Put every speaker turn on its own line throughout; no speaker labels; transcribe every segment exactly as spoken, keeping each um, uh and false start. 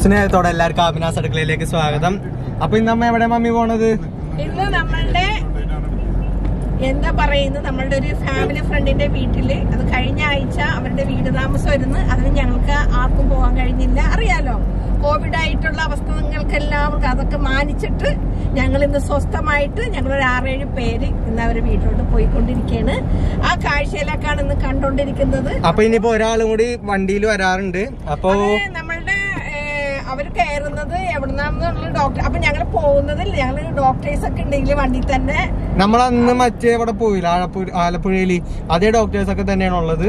സ്നേഹത്തോടെ എല്ലാവർക്കും അമിനാസ് അടുക്കളയിലേക്ക് സ്വാഗതം. അപ്പൊ ഇന്ന് അമ്മ എവിടെ മമ്മി പോണത്?
ഇന്ന് നമ്മളുടെ എന്താ പറയുന്നത്, നമ്മളുടെ ഒരു ഫാമിലി ഫ്രണ്ടിന്റെ വീട്ടില്, അത് കഴിഞ്ഞ ആഴ്ച അവരുടെ വീട് താമസമായിരുന്നു. അതിന് ഞങ്ങൾക്ക് ആർക്കും പോകാൻ കഴിഞ്ഞില്ല. അറിയാലോ, കോവിഡ് ആയിട്ടുള്ള അവസ്ഥ നിങ്ങൾക്ക് എല്ലാവർക്കും അതൊക്കെ മാനിച്ചിട്ട് ഞങ്ങൾ ഇന്ന് സ്വസ്ഥമായിട്ട് ഞങ്ങളൊരു ആറേഴ് പേര് ഇന്ന് അവരുടെ വീട്ടിലോട്ട് പോയിക്കൊണ്ടിരിക്കുകയാണ്. ആ കാഴ്ചയിലേക്കാണ് ഇന്ന് കണ്ടോണ്ടിരിക്കുന്നത്.
അപ്പൊ ഇനിയിപ്പോ ഒരാളും കൂടി വണ്ടിയിൽ വരാറുണ്ട്. അപ്പൊ
നമ്മളുടെ അവർ കയറുന്നത് എവിടുന്നാന്നുള്ള ഡോക്ടർ, അപ്പൊ ഞങ്ങൾ പോകുന്നതിൽ ഞങ്ങൾ ഡോക്ടേഴ്സ് ഒക്കെ ഉണ്ടെങ്കിൽ വണ്ടി തന്നെ.
നമ്മളന്ന് മറ്റേ അവിടെ പോയില്ല, ആലപ്പുഴയില് അതേ ഡോക്ടേഴ്സ് ഒക്കെ തന്നെയാണ് ഉള്ളത്.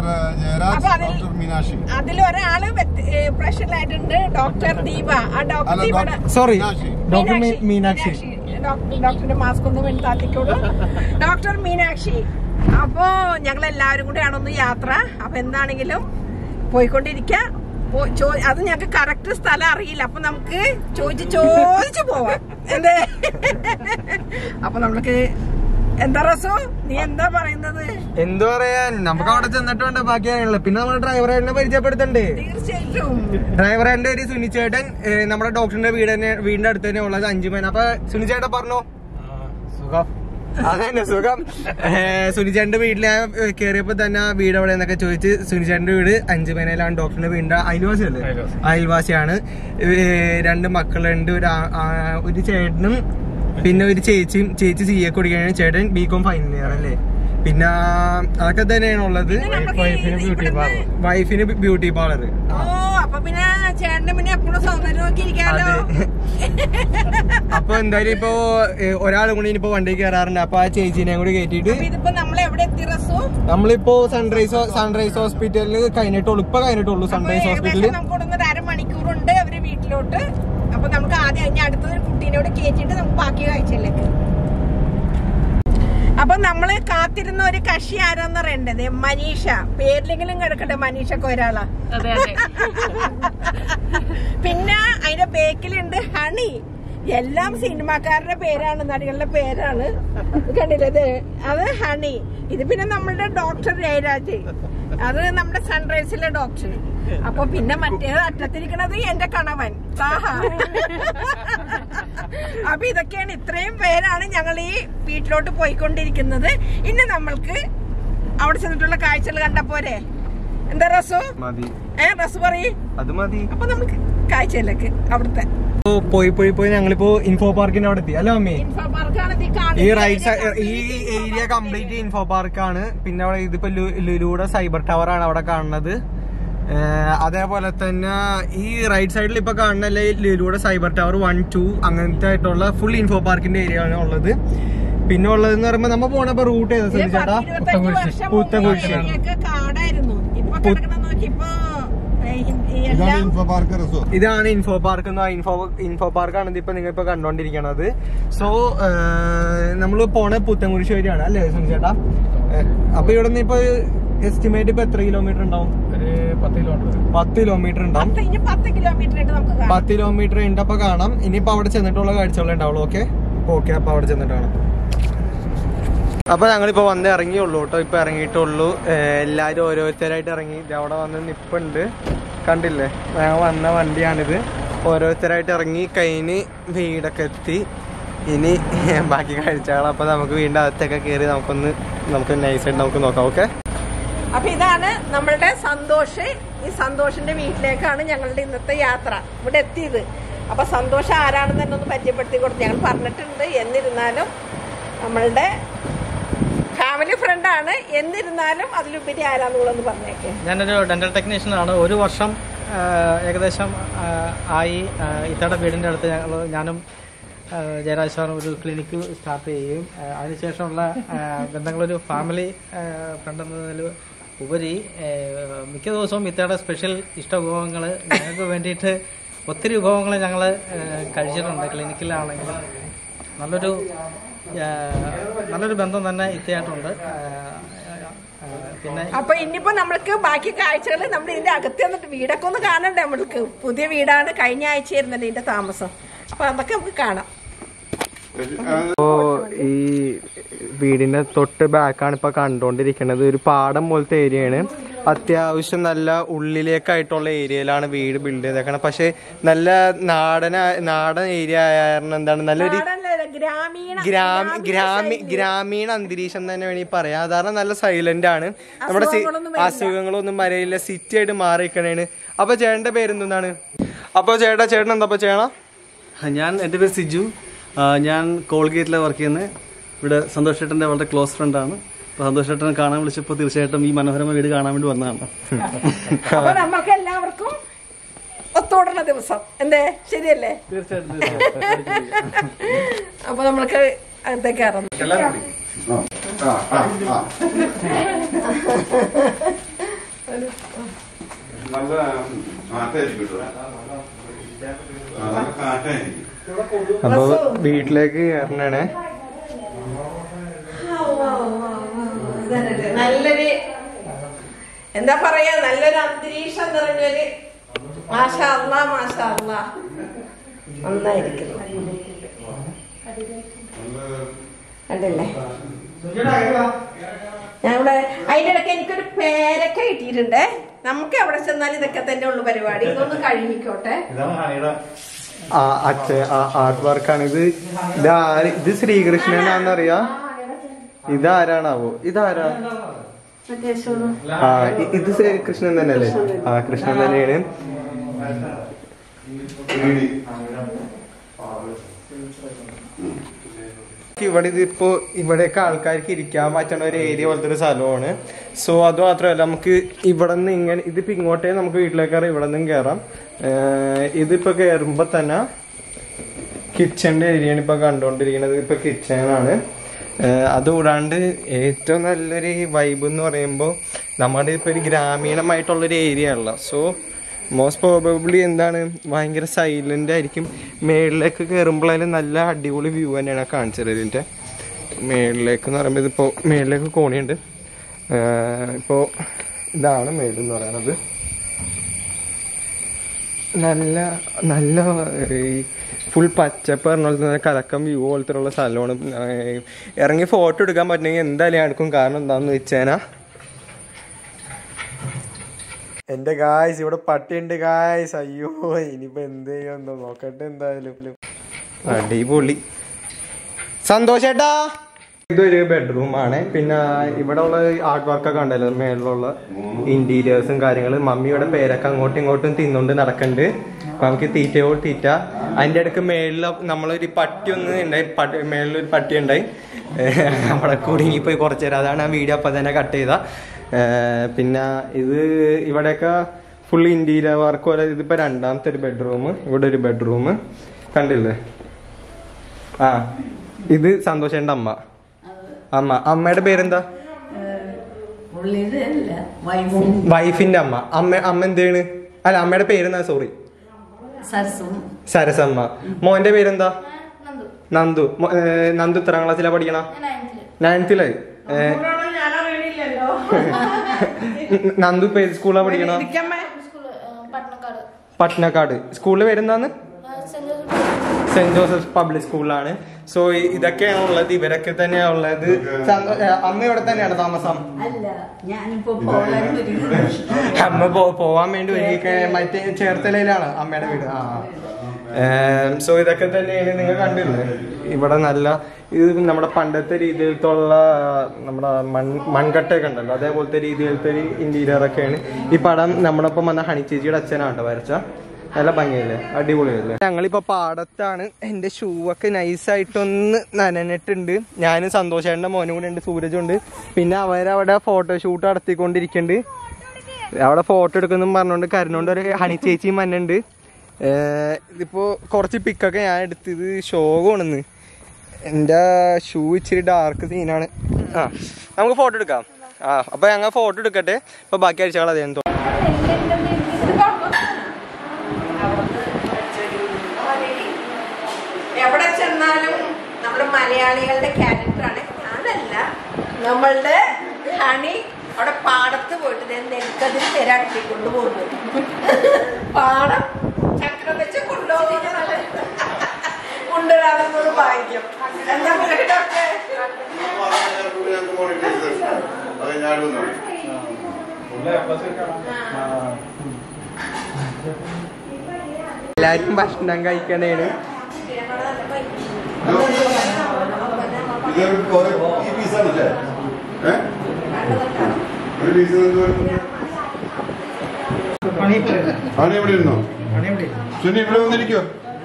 അതിലൊരാള് പ്രഷറിലായിട്ടുണ്ട്, ഡോക്ടർ ദീപ. ആ ഡോക്ടർ ദീപയുടെ
സോറി ഡോക്ടർ മീനാക്ഷി.
ഡോക്ടറിന്റെ മാസ്ക് ഒന്ന് വെളുത്താത്തിക്കോളൂ, ഡോക്ടർ മീനാക്ഷി. അപ്പൊ ഞങ്ങൾ എല്ലാവരും കൂടെയാണ് ഒന്ന് യാത്ര. അപ്പൊ എന്താണെങ്കിലും പോയിക്കൊണ്ടിരിക്കാം. അത് ഞങ്ങക്ക് കറക്റ്റ് സ്ഥലം അറിയില്ല, അപ്പൊ നമുക്ക് ചോദിച്ച് ചോദിച്ചു പോവാം. എന്തേ അപ്പൊ നമുക്ക് എന്താ റസോ, നീ എന്താ പറയുന്നത്?
എന്താ പറയാ, നമുക്ക് അവിടെ ചെന്നിട്ട് വേണ്ട ബാക്കിയാണല്ലോ. പിന്നെ നമ്മുടെ ഡ്രൈവറെ പരിചയപ്പെടുത്തണ്ടേ?
തീർച്ചയായിട്ടും.
ഡ്രൈവറിന്റെ ഒരു സുനിച്ചേട്ടൻ നമ്മുടെ ഡോക്ടറിന്റെ വീട് തന്നെ, വീടിന്റെ അടുത്ത് തന്നെ ഉള്ളത് അഞ്ചുമേന. അപ്പൊ സുനിച്ചേട്ടൻ പറഞ്ഞോ. സുഖം. അതന്നെ സുഖം. സുനിച്ചേട്ടന്റെ വീട്ടിൽ കയറിയപ്പോ തന്നെ വീട് എവിടെ എന്നൊക്കെ ചോദിച്ച്, സുനിച്ചേട്ടന്റെ വീട് അഞ്ചുമേനയിലാണ് ഡോക്ടറിന്റെ വീടിന്റെ അയൽവാസിയല്ലേ? അയൽവാസിയാണ്. രണ്ട് മക്കളുണ്ട്, ഒരു ഒരു ചേട്ടനും പിന്നെ ഒരു ചേച്ചിയും. ചേച്ചി സി എ കുടിക്കുകയാണ്, ചേട്ടൻ ബി കോം ഫൈനൽ ഇയർ അല്ലേ. പിന്നെ അതൊക്കെ തന്നെയാണ് ഉള്ളത്. വൈഫിന് ബ്യൂട്ടി പാർലർ. അപ്പൊ എന്തായാലും ഇപ്പൊ ഒരാളും കൂടി ഇനിയിപ്പോ വണ്ടി കയറാറുണ്ട്. അപ്പൊ ആ ചേച്ചീനെ കൂടി കയറ്റിട്ട് നമ്മളിപ്പോ സൺറൈസ് സൺറൈസ് ഹോസ്പിറ്റലിൽ കഴിഞ്ഞിട്ടുള്ളൂ. ഇപ്പൊ കഴിഞ്ഞിട്ടുള്ളൂ സൺറൈസ് ഹോസ്പിറ്റലിൽ.
അരമണിക്കൂറുണ്ട് അവര് വീട്ടിലോട്ട്. അപ്പൊ നമുക്ക് ആദ്യം അടുത്തൊരു കുട്ടീനോട് കയറ്റിട്ട് നമുക്ക് ബാക്കി കാഴ്ചയിലേക്ക്. അപ്പൊ നമ്മള് കാത്തിരുന്ന ഒരു കക്ഷി ആരാന്ന് പറയേണ്ടത് മനീഷ. പേരിലെങ്കിലും കിടക്കട്ടെ, മനീഷക്ക് ഒരാളാ. പിന്നെ അതിന്റെ ബേക്കിലുണ്ട് ഹണി. എല്ലാം സിനിമാക്കാരുടെ പേരാണ്, നടികളുടെ പേരാണ്. കണ്ടില്ലേ, അത് ഹണി. ഇത് പിന്നെ നമ്മളുടെ ഡോക്ടർ ജയരാജ്, അത് നമ്മുടെ സൺറൈസിലെ ഡോക്ടർ. അപ്പൊ പിന്നെ മറ്റേത് അറ്റത്തിരിക്കണത് എന്റെ കണവൻ സാഹ. അപ്പൊ ഇതൊക്കെയാണ്, ഇത്രയും പേരാണ് ഞങ്ങൾ ഈ വീട്ടിലോട്ട് പോയിക്കൊണ്ടിരിക്കുന്നത്. ഇനി നമ്മൾക്ക് അവിടെ ചെന്നിട്ടുള്ള കാഴ്ചകൾ കണ്ടപ്പോരെ? എന്താ റസു? ഏ റസു പറയ്.
അത് മതി.
അപ്പൊ നമുക്ക് കാഴ്ചയിലേക്ക് അവിടുത്തെ
പോയി പോയി പോയി ഞങ്ങളിപ്പോ ഇൻഫോ പാർക്കിന്റെ അവിടെ എത്തി. അല്ല മമ്മി?
ഇൻഫോ പാർക്കാണ്
ഈ റൈറ്റ് സൈഡ്, ഈ ഏരിയ കംപ്ലീറ്റ് ഇൻഫോ പാർക്കാണ്. പിന്നെ അവിടെ ഇതിപ്പോ ലുലുയുടെ സൈബർ ടവർ ആണ് അവിടെ കാണുന്നത്. അതേപോലെ തന്നെ ഈ റൈറ്റ് സൈഡിൽ ഇപ്പൊ കാണുന്ന ലുലുയുടെ സൈബർ ടവർ വൺ ടു അങ്ങനത്തെ ആയിട്ടുള്ള ഫുൾ ഇൻഫോ പാർക്കിന്റെ ഏരിയ ആണ് ഉള്ളത്. പിന്നെ ഉള്ളതെന്ന് പറയുമ്പോ നമ്മ പോണപ്പോ റൂട്ട് ഏതാ ചേട്ടാ? പുത്തൻകുരിശ്. ഇതാണ് ഇൻഫോ പാർക്ക്. ഇൻഫോ ഇൻഫോ പാർക്കാണ് ഇപ്പൊ നിങ്ങൾ ഇപ്പൊ കണ്ടോണ്ടിരിക്കണത്. സോ നമ്മള് പോണ പുത്തൻകുരിശ് വഴിയാണ് അല്ലേ സുനിച്ചേട്ടാ? അപ്പൊ ഇവിടെ നിന്ന് ഇപ്പൊ എസ്റ്റിമേറ്റ് ഇപ്പൊ എത്ര കിലോമീറ്റർ ഉണ്ടാവും? പത്ത് കിലോമീറ്റർ ഉണ്ടാവും. പത്ത് കിലോമീറ്റർ ഉണ്ട്. അപ്പൊ കാണാം. ഇനിയിപ്പോ അവിടെ ചെന്നിട്ടുള്ള കാഴ്ചകളെ ഉണ്ടാവുള്ളൂ. ഓക്കെ ഓക്കെ അപ്പൊ അവിടെ ചെന്നിട്ട് കാണാം. അപ്പൊ ഞങ്ങളിപ്പോ വന്ന് ഇറങ്ങിയുള്ളൂ കേട്ടോ. ഇപ്പൊ ഇറങ്ങിയിട്ടുള്ളൂ. എല്ലാരും ഓരോരുത്തരായിട്ട് ഇറങ്ങി. അവിടെ വന്ന് നിപ്പുണ്ട്, കണ്ടില്ലേ? ഞങ്ങൾ വന്ന വണ്ടിയാണിത്. ഓരോരുത്തരായിട്ട് ഇറങ്ങി കഴിഞ്ഞ് വീടൊക്കെ എത്തി. ഇനി ബാക്കി കാഴ്ചകൾ അപ്പൊ നമുക്ക് വീണ്ടും അകത്തൊക്കെ കയറി നമുക്കൊന്ന് നമുക്ക് നൈസായിട്ട് നമുക്ക് നോക്കാം. ഓക്കെ.
അപ്പൊ ഇതാണ് നമ്മളുടെ സന്തോഷ്. ഈ സന്തോഷിന്റെ വീട്ടിലേക്കാണ് ഞങ്ങളുടെ ഇന്നത്തെ യാത്ര. ഇവിടെ എത്തിയത്. അപ്പൊ സന്തോഷം ആരാണെന്ന് തന്നെ ഒന്ന് പരിചയപ്പെടുത്തി കൊടുത്ത് ഞങ്ങൾ പറഞ്ഞിട്ടുണ്ട്. എന്നിരുന്നാലും നമ്മളുടെ ഫാമിലി ഫ്രണ്ടാണ്. എന്നിരുന്നാലും അതിലുപരി ആരാന്നുള്ളതെന്ന് പറഞ്ഞേക്കെ.
ഞാനൊരു ഡെന്റൽ ടെക്നീഷ്യൻ ആണ്. ഒരു വർഷം ഏകദേശം ആയി ഇത്തയുടെ വീടിൻ്റെ അടുത്ത് ഞങ്ങൾ ഞാനും ജയരാജ് സാറും ഒരു ക്ലിനിക്ക് സ്റ്റാർട്ട് ചെയ്യുകയും അതിനുശേഷമുള്ള ബന്ധങ്ങളൊരു ഫാമിലി ഫ്രണ്ട് എന്നതിൽ ഉപരി മിക്ക ദിവസവും ഇത്തയുടെ സ്പെഷ്യൽ ഇഷ്ട വിഭവങ്ങൾ ഞങ്ങൾക്ക് വേണ്ടിയിട്ട് ഒത്തിരി വിഭവങ്ങൾ ഞങ്ങൾ കഴിച്ചിട്ടുണ്ട്. ക്ലിനിക്കിലാണെങ്കിൽ നല്ലൊരു നല്ലൊരു ബന്ധം തന്നെ ഇത്തയായിട്ടുണ്ട്. പിന്നെ
അപ്പൊ ഇനിയിപ്പോ നമ്മൾക്ക് ബാക്കി കാഴ്ചകൾ നമ്മൾ ഇതിന്റെ അകത്ത് വന്നിട്ട് വീടൊക്കെ ഒന്ന് കാണണ്ടേ? നമ്മൾക്ക് പുതിയ വീടാണ്, കഴിഞ്ഞ ആഴ്ച ആയിരുന്നല്ലോ ഇതിന്റെ താമസം. അപ്പൊ അതൊക്കെ നമുക്ക് കാണാം.
ഇപ്പോ ഈ വീടിന്റെ തൊട്ട് ബാക്കാണ് ഇപ്പൊ കണ്ടോണ്ടിരിക്കുന്നത്. ഒരു പാടം പോലത്തെ ഏരിയയാണ്. അത്യാവശ്യം നല്ല ഉള്ളിലേക്കായിട്ടുള്ള ഏരിയയിലാണ് വീട് ബിൽഡ് ചെയ്തേക്കണം. പക്ഷെ നല്ല നാടൻ നാടൻ ഏരിയ ആയിരുന്നു. എന്താണ് നല്ലൊരു ഗ്രാമീണ ഗ്രാമീണ അന്തരീക്ഷം തന്നെ വേണമെങ്കിൽ പറയാം. സാധാരണ നല്ല സൈലന്റ് ആണ്. നമ്മുടെ അസുഖങ്ങളൊന്നും വരയില്ല. സിറ്റി ആയിട്ട് മാറിയിരിക്കണേണ്. അപ്പൊ ചേട്ടന്റെ പേരെന്താണ്? അപ്പൊ ചേട്ടാ ചേട്ടൻ എന്താ ചെയ്യണം?
ഞാൻ എൻ്റെ പേര് സിജു. ഞാൻ കോൾഗേറ്റിലാണ് വർക്ക് ചെയ്യുന്നത്. ഇവിടെ സന്തോഷ് ചേട്ടൻ്റെ വളരെ ക്ലോസ് ഫ്രണ്ടാണ്. അപ്പോൾ സന്തോഷ് ചേട്ടനെ കാണാൻ വിളിച്ചപ്പോൾ തീർച്ചയായിട്ടും ഈ മനോഹരമായ വീട് കാണാൻ വേണ്ടി വന്നതാണ്.
അപ്പോൾ നമുക്ക് എല്ലാവർക്കും ഒത്തുകൂടുന്ന ദിവസം എന്തേ ശരിയല്ലേ?
തീർച്ചയായിട്ടും.
അപ്പൊ നമ്മൾക്ക് അകത്തേക്ക് ഇറങ്ങും.
അപ്പൊ വീട്ടിലേക്ക് കയറണേ.
നല്ലൊരു എന്താ പറയാ, നല്ലൊരു അന്തരീക്ഷം നിറഞ്ഞൊരു മാഷാ അല്ലാ മാഷാ അല്ലാ നന്നായിരിക്കുന്നു. കണ്ടില്ലേ? ഞങ്ങളുടെ അതിന്റെ ഇടയ്ക്ക് എനിക്കൊരു പേരൊക്കെ കിട്ടിയിട്ടുണ്ടേ. നമുക്ക് എവിടെ ചെന്നാലും ഇതൊക്കെ തന്നെ ഉള്ളു പരിപാടി. ഇതൊന്ന് കഴിഞ്ഞിക്കോട്ടെ.
ആ അച്ഛൻ ആർട്ട് വർക്കാണ് ഇത്. ഇതാര്? ഇത് ശ്രീകൃഷ്ണനാന്നറിയാ. ഇതാരാണാവോ? ഇതാരാ? ആ ഇത് കൃഷ്ണൻ തന്നെയല്ലേ? ആ കൃഷ്ണൻ തന്നെയാണ്. ഇവിടെ ഇതിപ്പോ ഇവിടെയൊക്കെ ആൾക്കാർക്ക് ഇരിക്കാൻ പറ്റുന്ന ഒരു ഏരിയ പോലത്തെ ഒരു സ്ഥലമാണ്. സോ അത് മാത്രമല്ല, നമുക്ക് ഇവിടെ നിന്ന് ഇങ്ങനെ ഇതിപ്പോ ഇങ്ങോട്ടേ നമുക്ക് വീട്ടിലേക്ക് കയറാം, ഇവിടെ നിന്നും കയറാം. ഇതിപ്പോ കയറുമ്പോ തന്നെ കിച്ചന്റെ ഏരിയയാണ് ഇപ്പൊ കണ്ടുകൊണ്ടിരിക്കുന്നത്. ഇപ്പൊ കിച്ചണാണ്. അതുകൂടാണ്ട് ഏറ്റവും നല്ലൊരു വൈബ് എന്ന് പറയുമ്പോൾ നമ്മുടെ ഇപ്പൊ ഒരു ഗ്രാമീണമായിട്ടുള്ളൊരു ഏരിയ ആണല്ലോ. സോ മോസ്റ്റ് പ്രോബബ്ലി എന്താണ് ഭയങ്കര സൈലന്റ് ആയിരിക്കും. മേളിലേക്ക് കയറുമ്പോഴായാലും നല്ല അടിപൊളി വ്യൂ തന്നെയാണ് കാണിച്ചത്. ഇതിൻ്റെ മേളിലേക്ക് എന്ന് പറയുമ്പോൾ ഇതിപ്പോൾ മേളിലേക്ക് കോണിയുണ്ട്. ഇപ്പോൾ ഇതാണ് മേളെന്ന് പറയുന്നത്. നല്ല നല്ല ഫുൾ പച്ചപ്പ് പറഞ്ഞ കലക്കം വ്യൂ പോലത്തെ ഉള്ള സ്ഥലമാണ്. ഇറങ്ങി ഫോട്ടോ എടുക്കാൻ പറ്റുമെങ്കിൽ എന്തായാലും എടുക്കും. കാരണം എന്താണെന്ന് വെച്ചാൽ എന്റെ ഗായ്സ് ഇവിടെ പട്ടിയുണ്ട് ഗായ്സ്. അയ്യോ ഇനിയിപ്പോ എന്ത് ചെയ്യുമെന്നോ നോക്കട്ടെ. എന്തായാലും അടിപൊളി. സന്തോഷേട്ടാ, ഇതൊരു ബെഡ്റൂം ആണ്. പിന്നെ ഇവിടെ ഉള്ള ആർട്ട് വർക്കൊക്കെ ഉണ്ടല്ലോ, മേളിലുള്ള ഇന്റീരിയേഴ്സും കാര്യങ്ങളും. മമ്മിയുടെ പേരൊക്കെ അങ്ങോട്ടും ഇങ്ങോട്ടും തിന്നുകൊണ്ട് നടക്കുന്നുണ്ട്. നമുക്ക് തീറ്റയോ തീറ്റ. അതിന്റെ ഇടയ്ക്ക് മേളിൽ നമ്മളൊരു പട്ടി ഒന്ന് ഉണ്ടായി. പട്ടി മേളിലൊരു പട്ടി ഉണ്ടായി. അവിടെ കുടുങ്ങിപ്പോയി കുറച്ചു നേരം. അതാണ് ആ വീഡിയോ അപ്പം തന്നെ കട്ട് ചെയ്ത. പിന്നെ ഇത് ഇവിടെയൊക്കെ ഫുൾ ഇന്റീരിയർ വർക്ക് പോലെ. ഇതിപ്പോ രണ്ടാമത്തെ ഒരു ബെഡ്റൂം. ഇവിടെ ഒരു ബെഡ്റൂം കണ്ടില്ലേ? ആ ഇത് സന്തോഷേന്റെ അമ്മ. അമ്മ അമ്മയുടെ പേരെന്താ? വൈഫിന്റെ അമ്മ. അമ്മ അമ്മ എന്താണ്? അല്ല അമ്മയുടെ പേരെന്താ? സോറി, സരസമ്മ. മോന്റെ പേരെന്താ? നന്ദു. നന്ദു എത്രാം ക്ലാസ്സിലാ പഠിക്കണ? നയൻത്തിലായി. നന്ദു ഇപ്പൊ ഏത് സ്കൂളാ പഠിക്കണ? പട്നക്കാട്. സ്കൂളിന്റെ പേരെന്താന്ന്? സെന്റ് ജോസഫ് പബ്ലിക് സ്കൂളിലാണ്. സോ ഇതൊക്കെയാണ് ഉള്ളത്. ഇവരൊക്കെ തന്നെയാ ഉള്ളത്. അമ്മ ഇവിടെ തന്നെയാണ് താമസം? അമ്മ പോവാൻ വേണ്ടി ഒരുക്കി മറ്റേ ചേർത്തലയിലാണ് അമ്മയുടെ വീട്. ആ സോ ഇതൊക്കെ തന്നെയാണ്. നിങ്ങൾ കണ്ടില്ലേ ഇവിടെ നല്ല ഇത് നമ്മുടെ പണ്ടത്തെ രീതിയിലത്തുള്ള നമ്മുടെ മൺ മൺകട്ടയൊക്കെ ഉണ്ടല്ലോ, അതേപോലത്തെ രീതിയിലത്തെ ഒരു ഇന്റീരിയർ ഒക്കെയാണ്. ഈ പടം നമ്മളിപ്പം വന്ന ഹണി ചേച്ചിയുടെ അച്ഛനാണ് വരച്ച. നല്ല ഭംഗിയല്ലേ, അടിപൊളിയല്ലേ. ഞങ്ങളിപ്പോ പാടത്താണ്. എന്റെ ഷൂ ഒക്കെ നൈസായിട്ടൊന്ന് നനഞ്ഞിട്ടുണ്ട്. ഞാനും സന്തോഷേട്ടന്റെ മോനും കൂടെ ഉണ്ട്, സൂരജുണ്ട്. പിന്നെ അവരവിടെ ഫോട്ടോഷൂട്ട് നടത്തിക്കൊണ്ടിരിക്കുന്നുണ്ട്. അവിടെ ഫോട്ടോ എടുക്കുന്നു പറഞ്ഞോണ്ട് കരഞ്ഞോണ്ട് ഒരു ഹണി ചേച്ചിയും മന്നുണ്ട്. ഇതിപ്പോ കുറച്ച് പിക്കൊക്കെ ഞാൻ എടുത്തത് ഷോകമാണെന്ന്. എന്റെ ഷൂ ഇച്ചിരി ഡാർക്ക് സീനാണ്. ആ നമുക്ക് ഫോട്ടോ എടുക്കാം. ആ അപ്പൊ ഞങ്ങൾ ഫോട്ടോ എടുക്കട്ടെ. ഇപ്പൊ ബാക്കി ആഴ്ചകൾ അതേ തോന്നുന്നു.
എവിടെ ചെന്നാലും നമ്മുടെ മലയാളികളുടെ ക്യാരക്ടറാണ്. ഞാനല്ല, നമ്മളുടെ ഹണി അവിടെ പാടത്ത് പോയിട്ട് നെൽക്കതിൽ തിരട്ടിക്കൊണ്ട് പോകുന്നു. പാടം ചക്രം വെച്ച് കൊണ്ടുപോകുന്നത് കൊണ്ടുവരാമെന്നത് ഭാഗ്യം. എന്താ വീടൊക്കെ
എല്ലാരും ഭക്ഷണം കഴിക്കണേണ്.
ആണി എവിടെ ഇരുന്നോ? സുനി ഇവിടെ വന്നിരിക്കോ?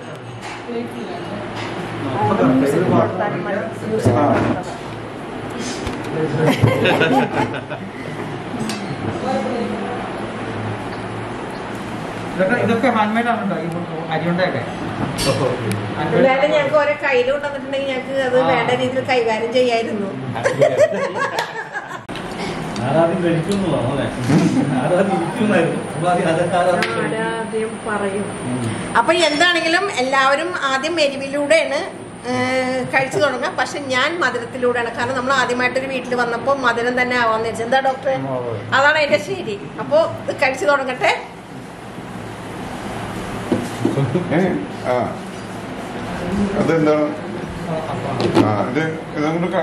ഇതൊക്കെ ഹാൻഡ് മെയ്ഡ് ആണോ അരിയുണ്ടൊക്കെ?
എന്തായാലും ഞങ്ങൾക്ക് ഓരോ കയ്യിൽ കൊണ്ടുവന്നിട്ടുണ്ടെങ്കിൽ ഞങ്ങൾക്ക് അത് വേണ്ട രീതിയിൽ കൈകാര്യം ചെയ്യായിരുന്നു. ആദ്യം പറയും. അപ്പൊ എന്താണെങ്കിലും എല്ലാവരും ആദ്യം എരിവിലൂടെയാണ് കഴിച്ചു തുടങ്ങുക. പക്ഷെ ഞാൻ മധുരത്തിലൂടെയാണ്. കാരണം നമ്മൾ ആദ്യമായിട്ടൊരു വീട്ടിൽ വന്നപ്പോൾ മധുരം തന്നെ ആവാന്ന് വെച്ചാൽ എന്താ ഡോക്ടറെ? അതാണ് അതിന്റെ ശരി. അപ്പൊ ഇത് കഴിച്ചു തുടങ്ങട്ടെ.
അതെന്താണ്? ഇത് ഇതുകൊണ്ട്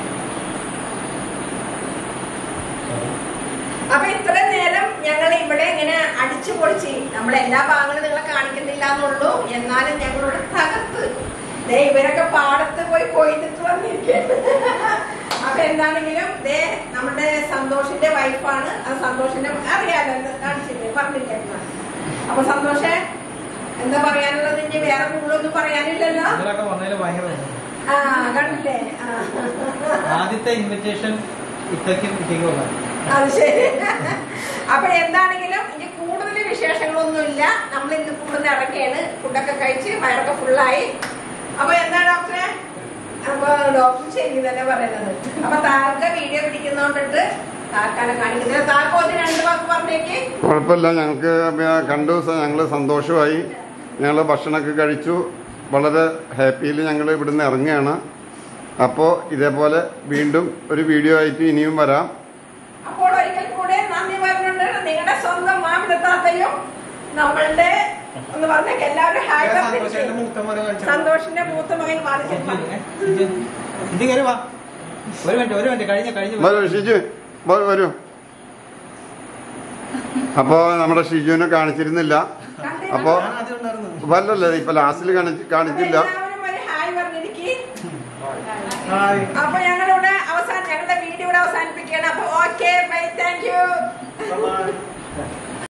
അപ്പൊ ഇത്രയും നേരം ഞങ്ങൾ ഇവിടെ ഇങ്ങനെ അടിച്ചു പൊളിച്ച് നമ്മളെ എല്ലാ ഭാഗങ്ങളും നിങ്ങളെ കാണിക്കുന്നില്ല എന്നുള്ളൂ. എന്നാലും ഞങ്ങളിവിടെ തകർത്ത് ദേ ഇവരൊക്കെ പാടത്ത് പോയി കൊയ്തിട്ട് വന്നിരിക്കുകയാണ്. അപ്പൊ എന്താണെങ്കിലും ദേ നമ്മുടെ സന്തോഷിന്റെ വൈഫാണ്. ആ സന്തോഷിന്റെ അറിയാലോ, കാണിച്ചില്ലേ, പറഞ്ഞില്ലേ? അപ്പൊ സന്തോഷേ എന്താ പറയാനുള്ളത്? ഇനി വേറെ കൂടുതലൊന്നും പറയാനില്ലല്ലോ. ആ കണ്ടില്ലേ?
ആദ്യത്തെ ഇൻവിറ്റേഷൻ ഇത്രയ്ക്കും കിട്ടിക്കോളാം.
അത് ശരി. അപ്പൊ എന്താണെങ്കിലും ഇനി കൂടുതൽ വിശേഷങ്ങളൊന്നുമില്ല. നമ്മൾ ഇന്ന് കൂടുതൽ ഇറങ്ങിയാണ്. ഫുഡൊക്കെ കഴിച്ച് വയറൊക്കെ ഫുള്ളായി. അപ്പൊ എന്താ ഡോക്ടറെ? അപ്പൊ ഡോക്ടർ ശരി തന്നെ പറയുന്നത്. അപ്പൊ താൽക്ക വീഡിയോ പിടിക്കുന്നോണ്ടിട്ട് താൽക്കാലം കാണിക്കുന്നത്. താൽക്കോന്ന് രണ്ട് വാക്ക് പറഞ്ഞേക്ക്.
കുഴപ്പമില്ല. ഞങ്ങൾക്ക് കണ്ടു ഞങ്ങൾ സന്തോഷമായി. ഞങ്ങൾ ഭക്ഷണമൊക്കെ കഴിച്ചു. വളരെ ഹാപ്പിയിൽ ഞങ്ങൾ ഇവിടുന്ന് ഇറങ്ങുകയാണ്. അപ്പോൾ ഇതേപോലെ വീണ്ടും ഒരു വീഡിയോ ആയിട്ട് ഇനിയും വരാം.
അപ്പോൾ ഒരിക്കൽ കൂടെ നന്ദി പറഞ്ഞുകൊണ്ട് നിങ്ങളുടെ സ്വന്തം മാമിടത്താത്തയും നമ്മളുടെ ഒന്ന് പറഞ്ഞേക്ക് എല്ലാവരും ഹായ് പറഞ്ഞു. സന്തോഷിന്റെ മൂത്ത മകൻ
ഷിജു വരൂ. അപ്പോ നമ്മുടെ ഷിജുവിനെ കാണിച്ചിരുന്നില്ല. അപ്പോ വല്ലല്ലേ ഇപ്പൊ ലാസ്റ്റിൽ കാണിച്ചില്ല.
ഹായ് പറഞ്ഞിരിക്കും. അപ്പൊ ഞങ്ങളിവിടെ അവസാനം ഞങ്ങളുടെ വീഡിയോ ഇവിടെ അവസാനിപ്പിക്കുകയാണ്. അപ്പൊ ഓക്കെ ബൈ, താങ്ക് യു.